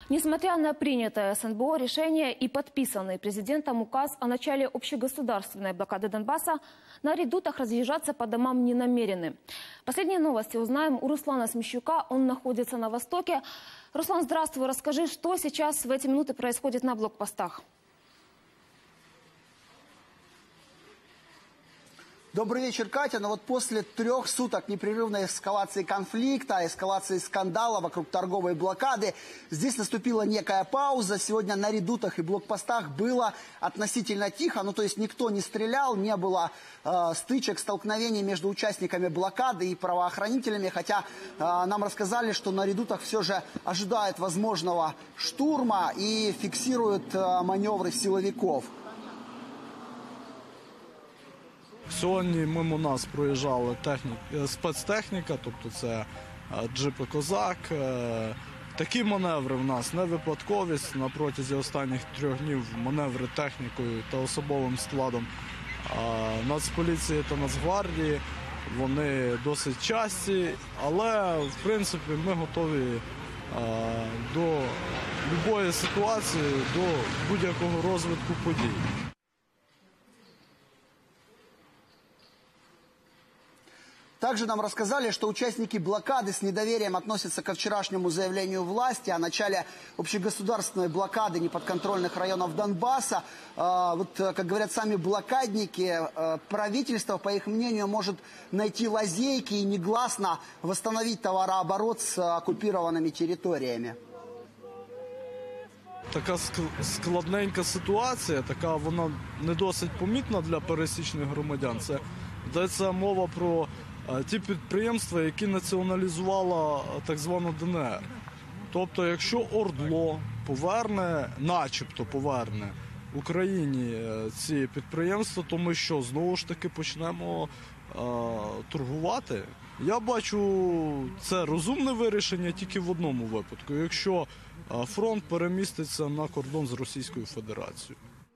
Несмотря на принятое СНБО решение и подписанный президентом указ о начале общегосударственной блокады Донбасса, на редутах разъезжаться по домам не намерены. Последние новости узнаем у Руслана Смещука. Он находится на востоке. Руслан, здравствуй. Расскажи, что сейчас в эти минуты происходит на блокпостах? Добрый вечер, Катя. Но вот после 3 суток непрерывной эскалации конфликта, эскалации скандала вокруг торговой блокады, здесь наступила некая пауза. Сегодня на редутах и блокпостах было относительно тихо. Ну, то есть никто не стрелял, не было стычек, столкновений между участниками блокады и правоохранителями. Хотя нам рассказали, что на редутах все же ожидают возможного штурма и фиксируют маневры силовиков. Сьогодні мимо нас проїжджала спецтехніка, тобто це джипи «Козак». Такі маневри в нас не випадковість. На протязі останніх 3 днів маневри технікою та особовим складом Нацполіції та Нацгвардії, вони досить часті, але в принципі ми готові до будь-якої ситуації, до будь-якого розвитку подій. Также нам рассказали, что участники блокады с недоверием относятся ко вчерашнему заявлению власти о начале общегосударственной блокады неподконтрольных районов Донбасса. Вот, как говорят сами блокадники, правительство, по их мнению, может найти лазейки и негласно восстановить товарооборот с оккупированными территориями. Така складненька ситуація, така вона не досить помітна для пересічних громадян. Це йдеться мова про ті підприємства, які націоналізувала так звана ДНР. Тобто, якщо ОРДЛО поверне, начебто поверне Україні ці підприємства, то ми що, знову ж таки почнемо торгувати? Я бачу це розумне вирішення тільки в одному випадку, якщо фронт переміститься на кордон з Російською Федерацією.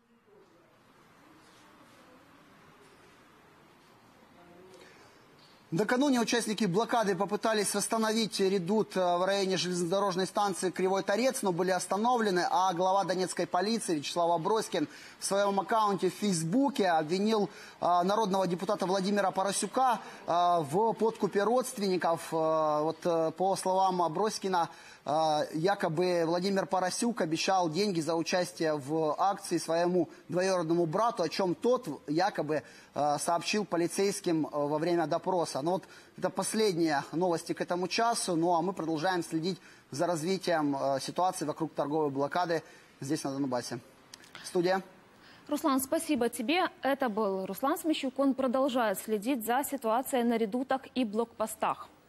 Накануне участники блокады попытались восстановить редут в районе железнодорожной станции Кривой Торец, но были остановлены, а глава донецкой полиции Вячеслав Аброськин в своем аккаунте в Фейсбуке обвинил народного депутата Владимира Парасюка в подкупе родственников. Вот, по словам Аброськина, якобы Владимир Парасюк обещал деньги за участие в акции своему двоюродному брату, о чем тот якобы сообщил полицейским во время допроса. Но вот это последние новости к этому часу, ну а мы продолжаем следить за развитием ситуации вокруг торговой блокады здесь, на Донбассе. Студия. Руслан, спасибо тебе. Это был Руслан Смещук. Он продолжает следить за ситуацией на редутах и блокпостах.